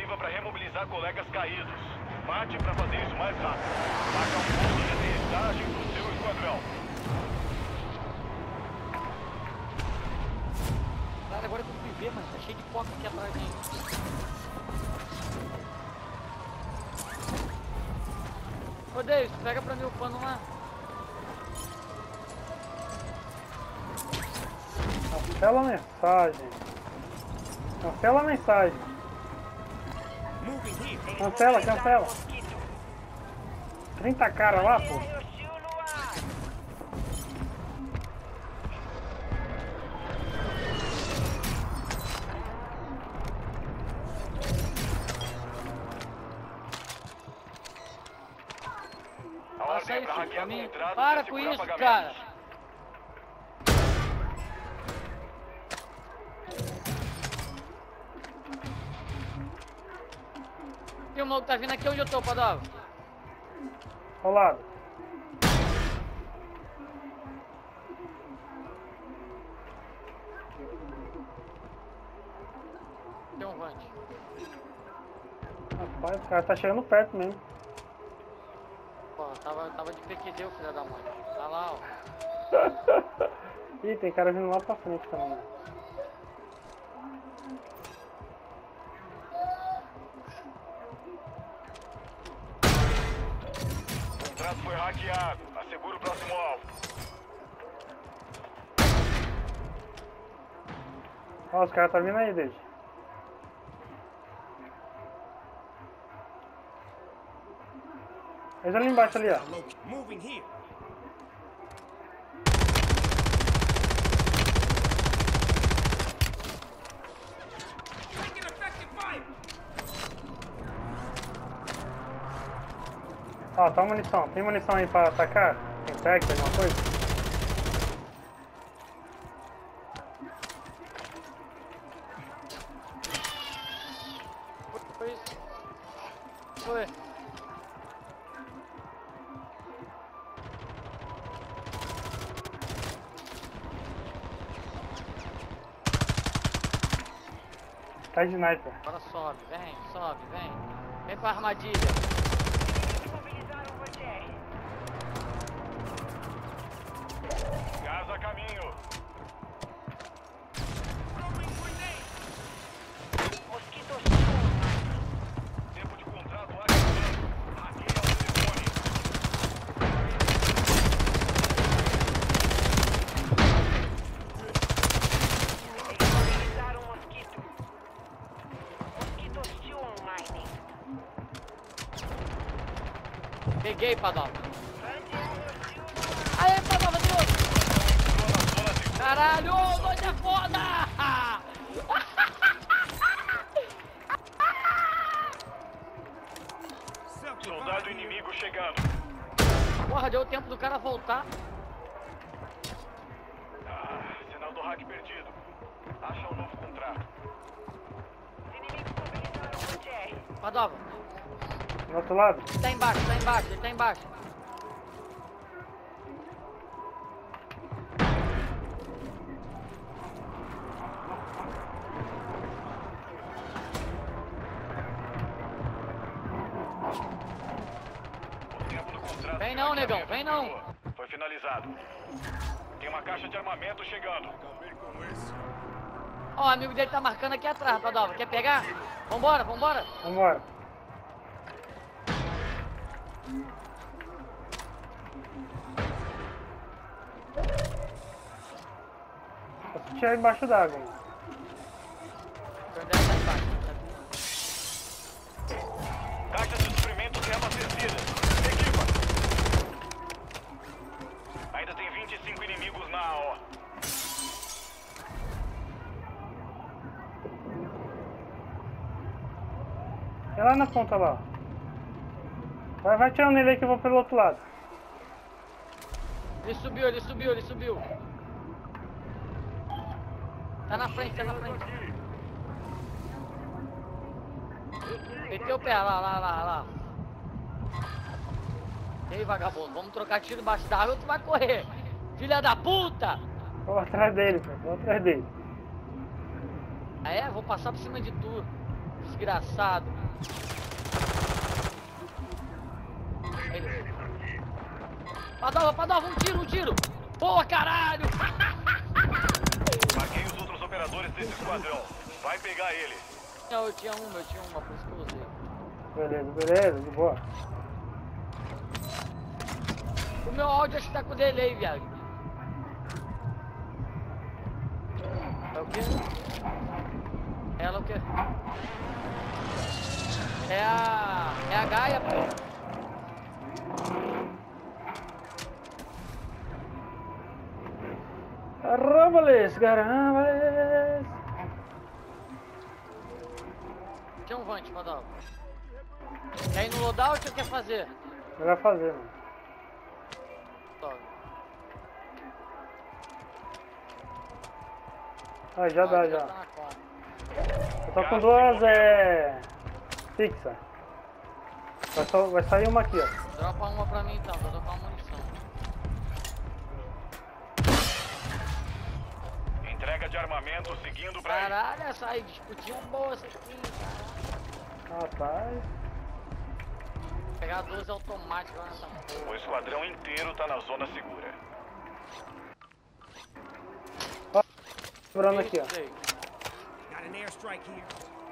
ativa para remobilizar colegas caídos. Mate para fazer isso mais rápido. Marca um ponto de aterrissagem pro seu esquadrão. Cara, agora eu fui ver, mano. Tá cheio de foco aqui atrás dele. Ô, Davis, pega pra mim o pano lá. Cancela a mensagem. Cancela a mensagem. Cancela, cancela. 30 cara lá, pô. Passa isso pra mim. Para com isso, cara. Tem um maluco que tá vindo aqui onde eu tô, Padova. Ao lado. Tem um vante. Rapaz, o cara tá chegando perto mesmo. Pô, tava de PQD, o filho da mãe. Tá lá, ó. Ih, tem cara vindo lá pra frente também. O contrato foi hackeado. Assegura o próximo alvo. Ó, os caras tá vindo aí, David. Eles ali embaixo ali, ó. Moving here. Taking effective fire. Ó, tá munição. Tem munição aí pra atacar? Tem pack, alguma coisa? Foi isso. Foi. Tá de sniper. Agora sobe, vem, sobe, vem. Vem pra armadilha. Gás a caminho. Tempo de contrato ativando. Hackeia o telefone. Peguei, Padova. Aê, Padova, de novo. Caralho, dois é foda! Soldado inimigo chegando. Porra, deu tempo do cara voltar. Sinal do hack perdido. Acha um novo contrato. Padova, Do outro lado? ele tá embaixo, ele tá embaixo. O tempo do contrato. Vem não, negão, vem não. Foi finalizado. Tem uma caixa de armamento chegando. Ó, o amigo dele tá marcando aqui atrás, Padova. Quer pegar? Vambora, vambora. Vambora. Posso tirar embaixo d'água. Então deve estar embaixo. Caixas de suprimentos reabastecidas. Equipa. Ainda tem 25 inimigos na AO. É lá na ponta lá. Vai tirando ele aí que eu vou pelo outro lado. Ele subiu, ele subiu, ele subiu. Tá na frente, tá na frente. Meteu o pé, lá. E aí, vagabundo, vamos trocar tiro embaixo da água ou tu vai correr? Filha da puta! Vou atrás dele, pô. Vou atrás dele. Ah é? Vou passar por cima de tu. Desgraçado. Padova, um tiro! Boa, caralho! Marquei os outros operadores desse esquadrão. Vai pegar ele. Não, eu tinha uma, por isso que eu usei. Beleza, de boa. O meu áudio acho que tá com delay, viado. É o quê? Ela o quê? É a Gaia, pô. Carambales. Tinha um vante, Padova. Quer ir no loadout ou quer fazer? Melhor fazer, mano. Toma. Ah, já dá, já. Tá na conta. Eu tô com duas, fixa. Vai sair uma aqui, ó. Dropa uma pra mim então, vou trocar uma munição. Entrega de armamento seguindo pra ele. Caralho, essa aí, disputinha boa essa aqui, cara. Rapaz. Vou pegar 12 automáticos lá nessa porra. O esquadrão inteiro tá na zona segura. Quebrando aqui, ó. Isso aí. Got an airstrike here.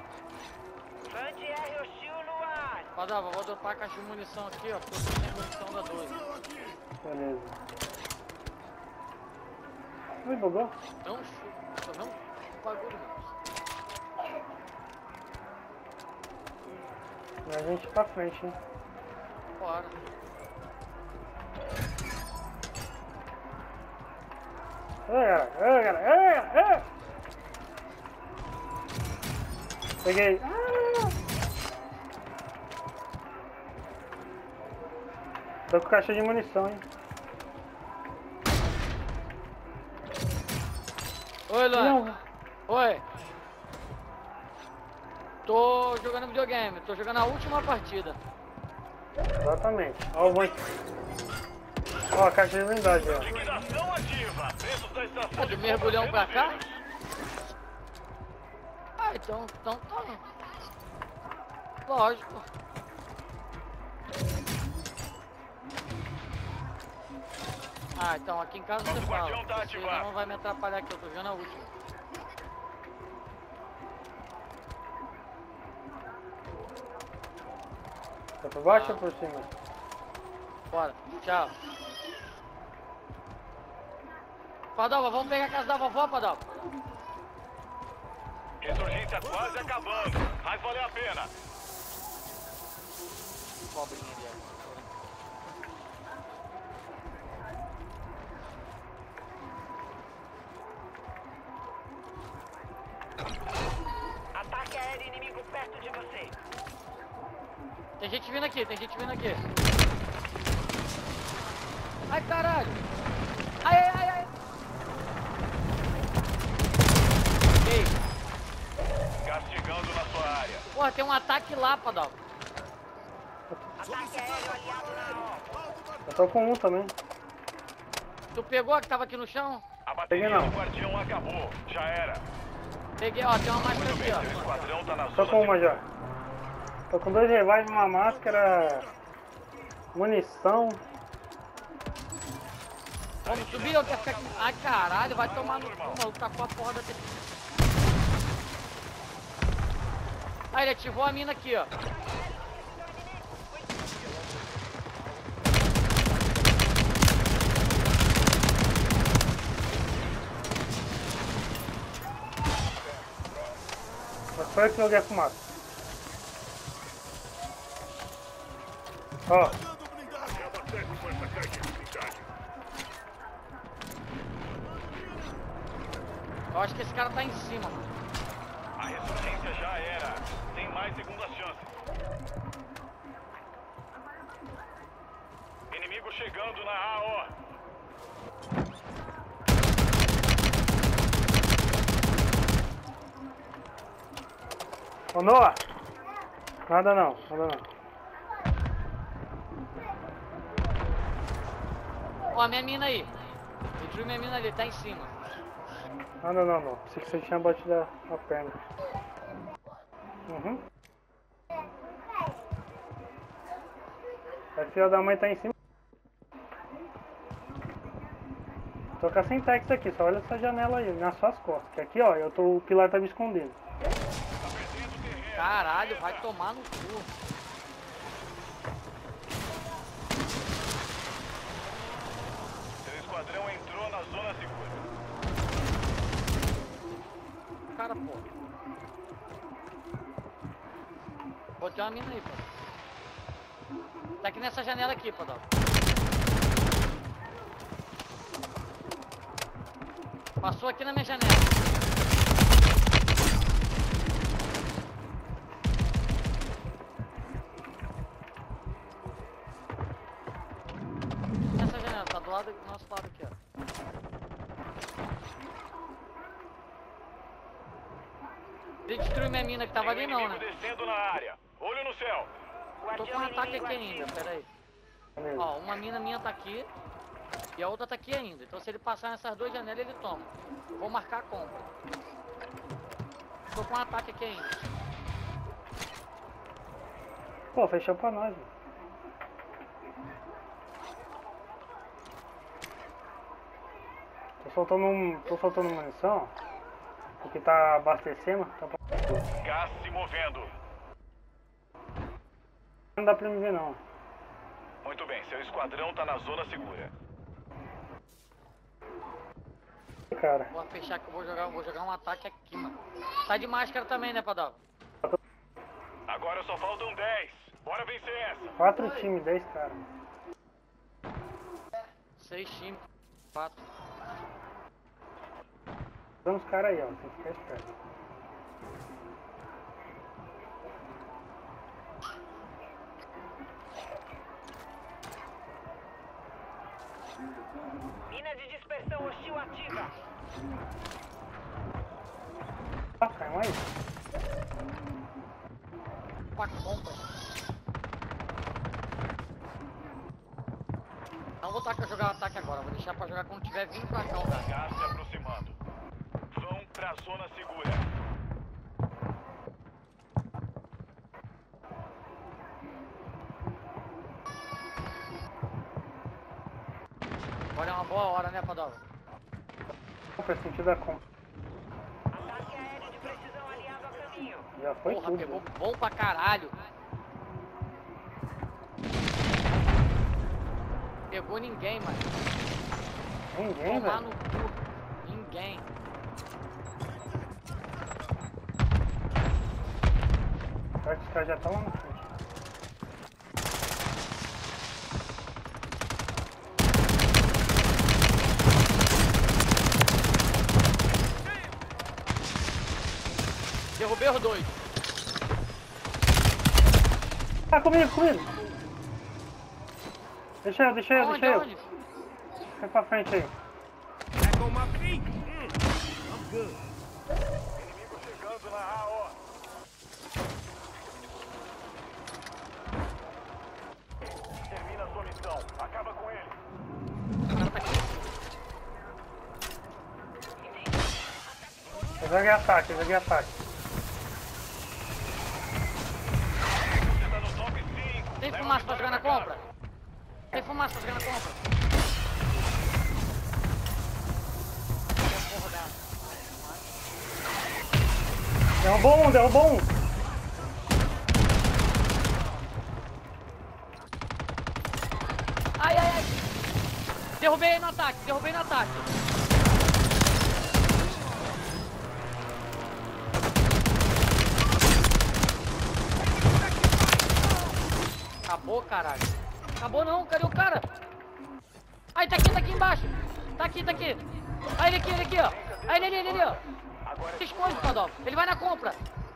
Padova, vou dropar a caixa de munição aqui, ó, porque eu tô sem munição da 12. Beleza. Ui, bugou? Dá um chute, tô vendo um bagulho, mano. E a gente pra frente, hein? Bora. Ei, galera. Peguei. Tô com caixa de munição, hein? Oi, Luan. Não. Oi. Tô jogando videogame, tô jogando a última partida. Exatamente. Ó o vante. Ó a caixa de blindagem, ó. Liquidação ativa. Preços da estação Ah, de do mergulhão pra cá? reduzidos. Ah, então tá. Lógico. Ah, então aqui em casa você Nosso fala. guardião tá Você ativado. não vai me atrapalhar aqui, eu tô jogando a última. Tá por baixo ou por cima? Bora, tchau. Padova, vamos pegar a casa da vovó, Padova. Insurgência quase acabando. Mas valeu a pena. Pobrinha dela. Ataque aéreo inimigo perto de você. Tem gente vindo aqui. Ai, caralho. Ai. Ei, Castigando na sua área. porra, tem um ataque lá, Padova. Ataque aéreo aliado na obra. Eu tô com um também. Tu pegou a que tava aqui no chão? A bateria Peguei não. do guardião acabou. Já era. Peguei, ó, tem uma máscara Muito aqui, bem, seu ó. esquadrão tá na Tô zona com uma segura. já. Tô com 2 revives, uma máscara. Munição. Vamos subir, eu quero ficar aqui. Ai, caralho, vai tomar no cu, maluco, tá com a porra da... Ah, ele ativou a mina aqui, ó. Mas foi eu que joguei a fumaça. Ó. Eu acho que esse cara tá em cima, mano. A ressurgência já era. Tem mais segundas chances. Inimigo chegando na AO. Ô, Noah. Nada não. Ó, minha mina aí. Destruiu minha mina ali, tá em cima. Não. Pensei que você tinha batido a perna. Uhum. A filha da mãe tá em cima. Tô com a Semtex aqui, só olha essa janela aí, nas suas costas. Que aqui, ó, o pilar tá me escondendo. Caralho, vai tomar no cu. Seu esquadrão entrou na zona segura. Cara, pô. Botei uma mina aí, pô. Tá aqui nessa janela aqui, pô. Passou aqui na minha janela. Essa janela tá do lado do nosso lado aqui, ó. Ele destruiu minha mina que tava ali não, né? Descendo na área. Olho no céu. Tô com um ataque aqui ainda, pera aí. Ó, uma mina minha tá aqui e a outra tá aqui ainda. Então se ele passar nessas duas janelas, ele toma. Vou marcar a compra. Tô com um ataque aqui ainda. Pô, fechou pra nós, mano. Tô soltando munição, porque tá abastecendo. Tá... Gás se movendo. Não dá pra me ver, não. Muito bem, seu esquadrão tá na zona segura. Cara, Vou fechar que eu vou jogar um ataque aqui, mano. Tá de máscara também, né, Padal? Agora só faltam 10. Bora vencer essa. 4 times, 10 caras. 6 times. 4. Dando os caras aí, ó. Tem que ficar esperto. Mina de dispersão hostil ativa. Ah, caiu aí. Pra compra. Não vou jogar o ataque agora. Vou deixar pra jogar quando tiver vindo pra cá, cara. Gás se aproximando. Vão pra zona segura. Agora é uma boa hora, né, Padal? Compra sentido da compra. Ataque aéreo de precisão aliado a caminho. Já foi Porra, tudo. pegou né? bom pra caralho. Pegou ninguém, mano. Ninguém, Tomar velho. no cu. Ninguém. Será que os caras já estão lá na frente? Derrubei os dois. Ah, comigo. Deixa eu. Onde? Vai pra frente aí. Back on my feet. I'm good. Inimigo chegando na AO. Termina sua missão. Acaba com ele. O cara tá aqui. Eu joguei ataque. Você tá no top 5. Tem fumaça pra jogar na compra? Tem fumaça pra jogar na compra? Porra da... Derrubou um. Ai. Derrubei no ataque. Acabou, caralho. Acabou não, cadê o cara? Ai, tá aqui embaixo. Tá aqui. Ai, ele aqui, ó. Ai, ele ali, ó. Se esconde, Padol. Ele vai na compra.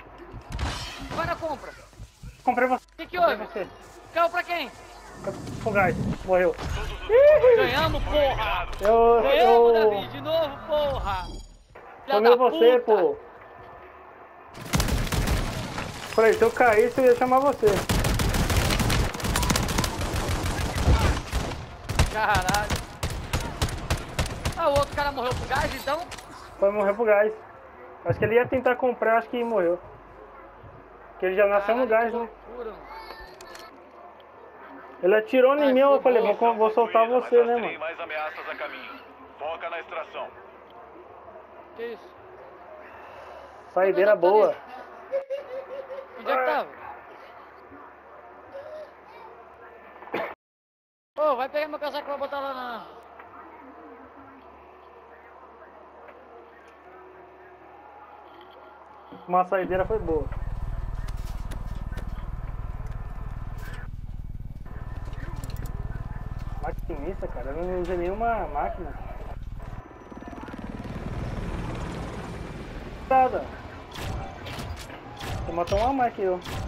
Comprei você. O que houve? Você. Caiu pra quem? Fugaz. Morreu. Ganhamos, porra. Eu Ganhamos, Davi, de novo, porra. Filha tomei da você, puta. pô. Falei, se eu caísse, eu ia chamar você. Caralho. Ah, o outro cara morreu pro gás, então? Foi morrer pro gás. Acho que ele ia tentar comprar, acho que morreu. Porque ele já nasceu no gás, Que né? loucura, mano. Ele atirou em mim, eu falei, vou soltar você, né, Tem mano? mais ameaças a caminho. Foca na extração. Que isso? Saideira boa. Onde é que tava? Ô, vai pegar meu casaco e vai botar lá na... Uma saideira foi boa. Maquinista, cara, eu não usei nenhuma máquina. Nada. Você matou uma máquina aqui, ó.